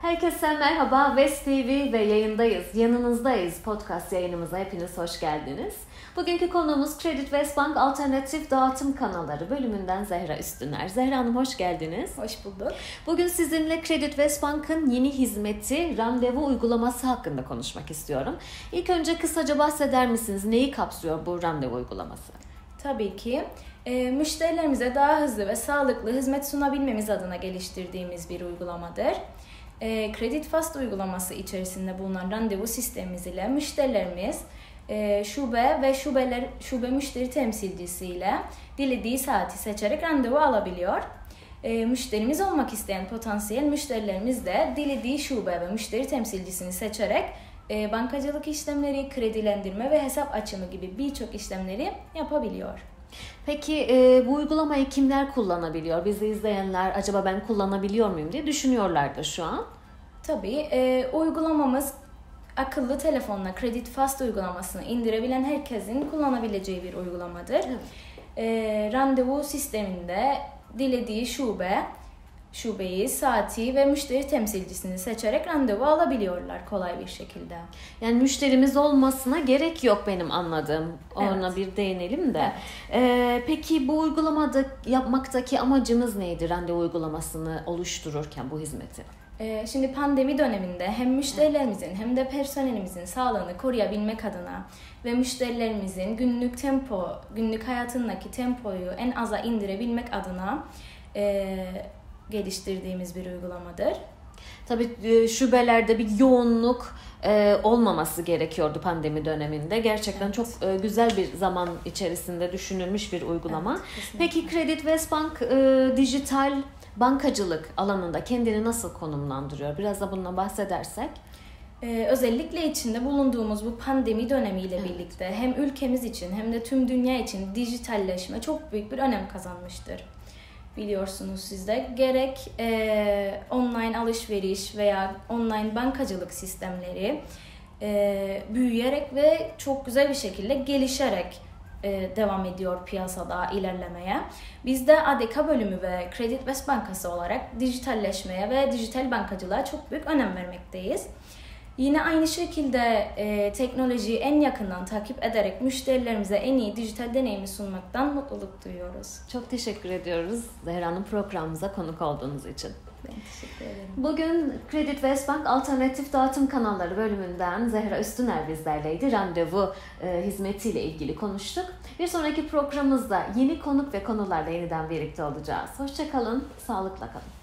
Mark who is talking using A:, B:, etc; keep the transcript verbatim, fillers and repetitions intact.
A: Herkese merhaba, West T V ve yayındayız, yanınızdayız podcast yayınımıza hepiniz hoş geldiniz. Bugünkü konuğumuz Credit West Bank Alternatif Dağıtım Kanalları bölümünden Zehra Üstüner. Zehra Hanım hoş geldiniz.
B: Hoş bulduk.
A: Bugün sizinle Credit West Bank'ın yeni hizmeti randevu uygulaması hakkında konuşmak istiyorum. İlk önce kısaca bahseder misiniz? Neyi kapsıyor bu randevu uygulaması?
B: Tabii ki. E, müşterilerimize daha hızlı ve sağlıklı hizmet sunabilmemiz adına geliştirdiğimiz bir uygulamadır. E, Credit Fast uygulaması içerisinde bulunan randevu sistemimiz ile müşterilerimiz e, şube ve şubeler şube müşteri temsilcisiyle dilediği saati seçerek randevu alabiliyor. E, müşterimiz olmak isteyen potansiyel müşterilerimiz de dilediği şube ve müşteri temsilcisini seçerek e, bankacılık işlemleri, kredilendirme ve hesap açımı gibi birçok işlemleri yapabiliyor.
A: Peki e, bu uygulamayı kimler kullanabiliyor? Bizi izleyenler acaba ben kullanabiliyor muyum diye düşünüyorlardır şu an.
B: Tabii e, uygulamamız akıllı telefonla Credit Fast uygulamasını indirebilen herkesin kullanabileceği bir uygulamadır. Evet. E, randevu sisteminde dilediği şube, şubeyi, saati ve müşteri temsilcisini seçerek randevu alabiliyorlar kolay bir şekilde.
A: Yani müşterimiz olmasına gerek yok benim anladığım. Ona evet. bir değinelim de. Evet. Ee, peki bu uygulamada yapmaktaki amacımız neydi randevu uygulamasını oluştururken bu hizmeti?
B: Ee, şimdi pandemi döneminde hem müşterilerimizin evet. hem de personelimizin sağlığını koruyabilmek adına ve müşterilerimizin günlük tempo, günlük hayatındaki tempoyu en aza indirebilmek adına e, geliştirdiğimiz bir uygulamadır.
A: Tabii şubelerde bir yoğunluk e, olmaması gerekiyordu pandemi döneminde. Gerçekten evet. çok e, güzel bir zaman içerisinde düşünülmüş bir uygulama. Evet, peki Credit West Bank e, dijital bankacılık alanında kendini nasıl konumlandırıyor? Biraz da bundan bahsedersek.
B: Ee, özellikle içinde bulunduğumuz bu pandemi dönemiyle evet. birlikte hem ülkemiz için hem de tüm dünya için dijitalleşme çok büyük bir önem kazanmıştır. Biliyorsunuz siz de gerek e, online alışveriş veya online bankacılık sistemleri e, büyüyerek ve çok güzel bir şekilde gelişerek e, devam ediyor piyasada ilerlemeye. Biz de A D K bölümü ve Credit West Bankası olarak dijitalleşmeye ve dijital bankacılığa çok büyük önem vermekteyiz. Yine aynı şekilde e, teknolojiyi en yakından takip ederek müşterilerimize en iyi dijital deneyimi sunmaktan mutluluk duyuyoruz.
A: Çok teşekkür ediyoruz Zehra Hanım programımıza konuk olduğunuz için.
B: Ben teşekkür ederim.
A: Bugün Credit West Bank Alternatif Dağıtım Kanalları bölümünden Zehra Üstüner bizlerleydi. Randevu e, hizmetiyle ilgili konuştuk. Bir sonraki programımızda yeni konuk ve konularla yeniden birlikte olacağız. Hoşça kalın, sağlıkla kalın.